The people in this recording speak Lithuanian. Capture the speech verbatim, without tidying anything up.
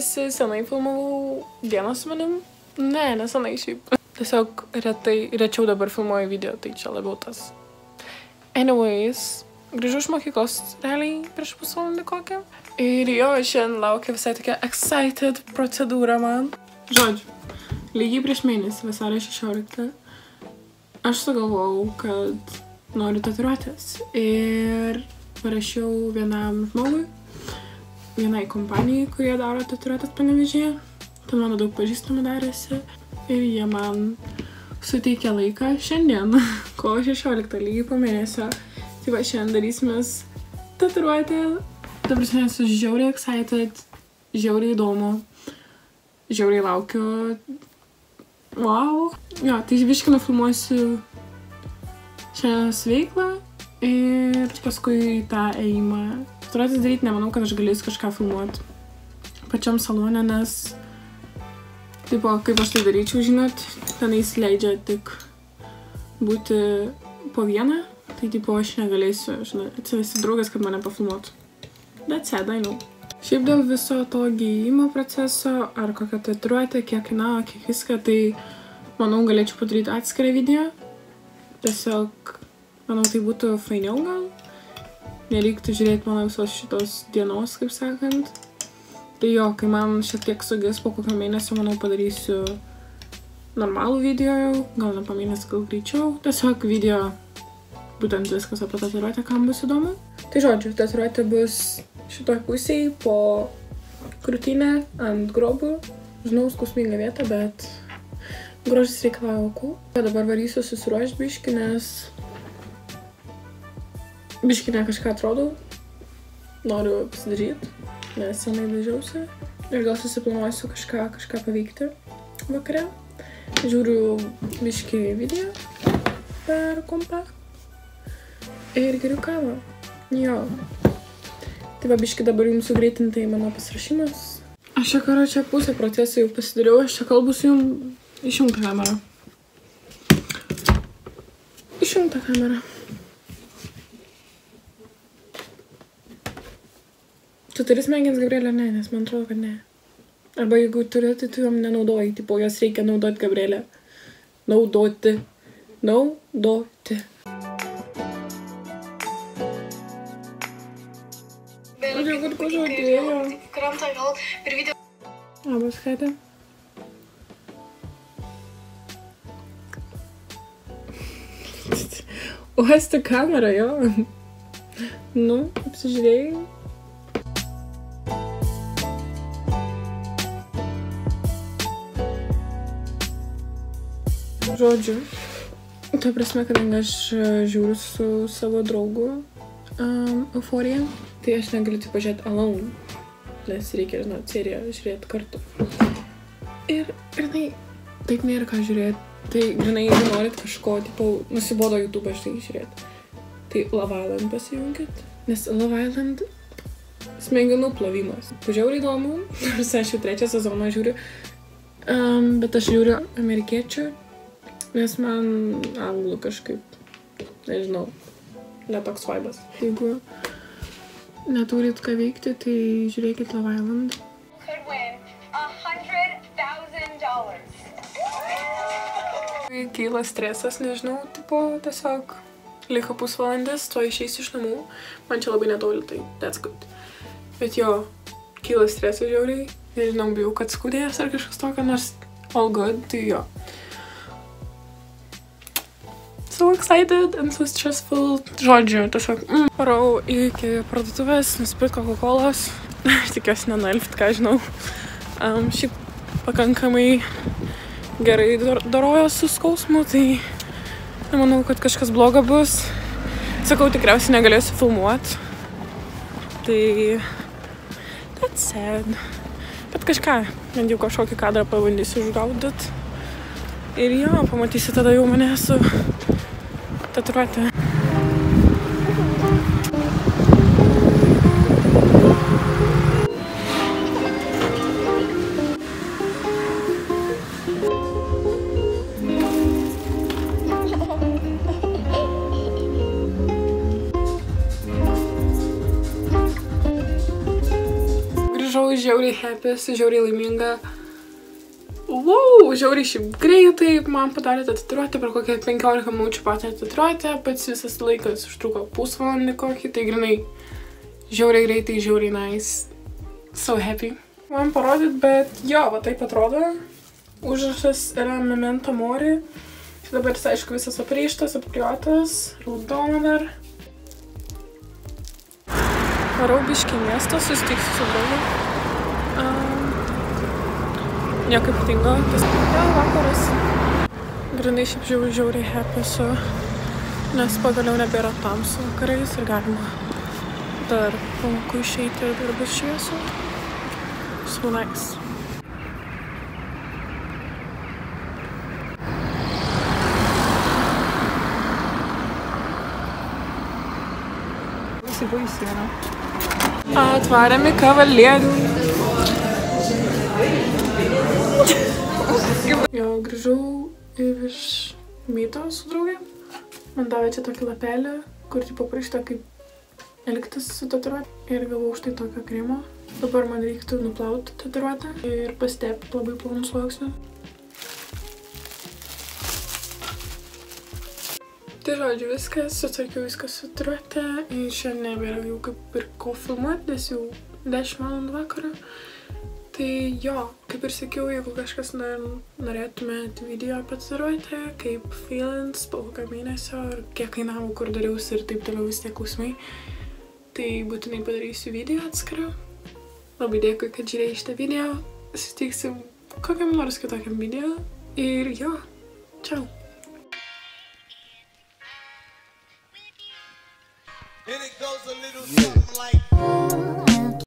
mėnesį senai filmavau vieną su manim. Ne, nesenai šiaip. Tiesiog retai, rečiau dabar filmuoju video, tai čia labiau tas. Anyways, grįžau iš mokyklos realiai prieš pusvalandį kokią. Ir jo, šiandien laukia visai tokia excited procedūra man. Žodžiu, lygiai prieš mėnesį, vasario šešioliktą, aš sugalvojau, kad noriu tatuiruotės. Ir parašiau vienam žmogui, vienai kompanijai, kurie daro tatuiruotės Panevėžyje. Ten mano daug pažįstamų darėsi. Ir jie man suteikė laiką šiandien, kovo šešioliktą, lygiai po mėnesio. Tai va, šiandien darysimės tatuiruotę. Ta prasme, esu žiauriai excited, žiauriai įdomu, žiauriai laukiu. Wow. Jo, tai biškį nufilmuosiu šiandienos veiklą ir paskui tą ėjimą. Tatuiruotės daryti nemanau, kad aš galėsiu kažką filmuoti pačiam salone, nes tipo, kaip aš tai daryčiau, žinot, ten įsileidžia tik būti po vieną, tai tipo, aš negalėsiu, žinot, atsivesti draugas, kad mane pafilmuotų. That's sad, I know. Šiaip dėl viso to gijimo proceso, ar kokią tatuiruotę, kiek kainavo, kiek viską, tai manau, galėčiau padaryti atskirą video. Tiesiog, manau, tai būtų fainiau gal. Nereiktų žiūrėti mano visos šitos dienos, kaip sakant. Tai jo, kai man šiek tiek sugis po kokio mėnesio, manau, padarysiu normalų video jau, gal ne po mėnesį, gal greičiau. Tiesiog video, būtent viskas apie tatuiruotę, kam bus įdomu. Tai žodžiu, tatuiruotė bus šitoj pusėj po krūtinę ant grobų. Žinau, skausminga vieta, bet grožis reikalauja aukų. Dabar varysiu susiruošti biškį, nes biškį ne kažką atrodau. Noriu pasidaryti. Nes senai dažiausi ir gal susiplanuosiu kažką, kažką paveikti vakare. Žiūriu biškį video per kompą ir geriu kavą. Jo. Tai va biškį dabar jums sugreitintai mano pasirašymas. Aš čia karo čia pusę procesą jau pasidariau, aš čia kalbu su jums. Išjungta kamera. Išjungta kamera. Tu turi smegenis, Gabrielė? Ne, nes man atrodo, kad ne. Arba jeigu turi, tai tu jom nenaudoji. Tipo, jos reikia naudoti, Gabrielė. Naudoti. Naudoti. Ačiū, kad pažodėjo. Labas, Kaitė. Uosti kamerą, jo. Nu, apsižiūrėjai. Žodžiu, ta prasme, kadangi aš žiūriu su savo draugu um, Euforija, tai aš negaliu tai pažiūrėti alone, nes reikia, žinot, seriją žiūrėti kartu. Ir, grinai, taip nėra ką žiūrėti. Tai, grinai, jeigu norit kažko, tipo, nusibodo YouTube aš tai žiūrėti. Tai Love Island pasijungit, nes Love Island smegenų plovimas. Žiauriai įdomu, nors aš jau trečią sezoną žiūriu, um, bet aš žiūriu amerikiečių. Nes man anglų kažkaip, nežinau, netoks vibas. Jeigu neturit ką veikti, tai žiūrėkit Love Island. Kyla stresas, nežinau, tipo, tiesiog liko pusvalandis, to išeis iš namų. Man čia labai netoli, tai that's good. Bet jo, kyla stresas žiauriai. Nežinau, bijau, kad skudės ar kažkas tokio, nors all good, tai jo. So excited and so stressful. Žodžiu, tiesiog mm. Parau iki parduotuvės, nusipirkt Coca-Colos. Aš tikiuosi nenuelfit, ką žinau. Um, šiaip pakankamai gerai dorojo su skausmu, tai nemanau, kad kažkas blogo bus. Sakau, tikriausiai negalėsiu filmuoti. Tai that's sad. Bet kažką, bent jau kažkokį kadrą pabandysiu užgaudyt. Ir jo, pamatysi tada jau mane su tatuiruotė. žiauriai happy, esu žiauriai laiminga. Wow, žiauriai šiaip greitai man padarė tatuiruotę, per kokią penkiolika minučių padarė tatuiruotę, pats visas laikas užtruko pusvalandį kokį, tai grinai žiauriai greitai, žiauriai nice. So happy. Man parodyt, bet jo, va taip atrodo. Užrašas yra Memento Mori. Dabar jis, aišku, visas apreištas, apklijuotas, raudona dar. Varau biškį miestą, susitiksiu su draugu. Um, nieko ypatingo. Tas ja, vakaras. Grindai šiaip žiauriai, žiauriai happy esu, nes pagaliau nebėra tamsu vakarais ir galima dar pamokų išeiti ir dar bus šviesu. So nice. Atvarėme kavalierių. Jo, grįžau iš myto su draugė. Man davė čia tokį lapelį, kur tipo parašyta kaip elgtis su tatuiruote. Ir gavau štai tokio kremo. Dabar man reiktų nuplauti tatuiruotę ir pastepti labai plonų sluoksnių. Tai žodžiu, viskas, sutvarkiau viską su tatuiruote ir šiandien nebėra jau kaip ir ko filmuoti, nes jau dešimt valandų vakaro. Tai jo, kaip ir sakiau, jeigu kažkas norėtumėt video apie tatuiruotę, kaip feelings po kokio mėnesio ir kiek kainavo, kur dariausi ir taip toliau vis tiek klausimai, tai būtinai padarysiu video atskirą. Labai dėkui, kad žiūrėjai šitą video. Susitiksim kokiam nors kitokiam video. Ir jo, čiau. And it goes a little something like